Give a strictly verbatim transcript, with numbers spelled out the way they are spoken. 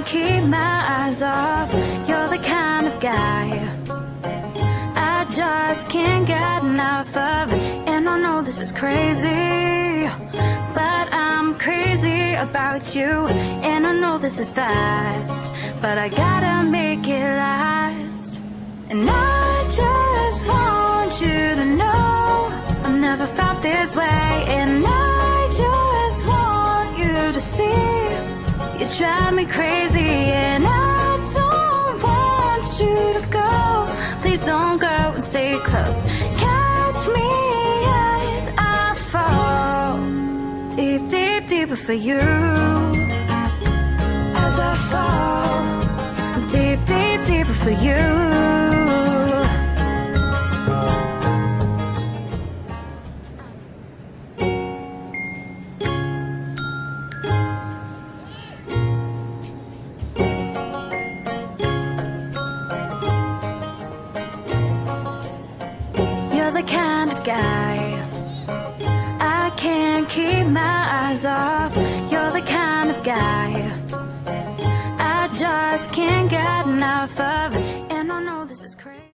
can't keep my eyes off. You're the kind of guy I just can't get enough of. And I know this is crazy, but I'm crazy about you. And I know this is fast, but I gotta make it last. And I just want you to know I've never felt this way. And I just want you to see you drive me crazy. And I don't want you to go. Please don't go and stay close. Catch me as I fall deep, deep, deeper for you. As I fall deep, deep, deeper for you. You're the kind of guy I can't keep my eyes off. You're the kind of guy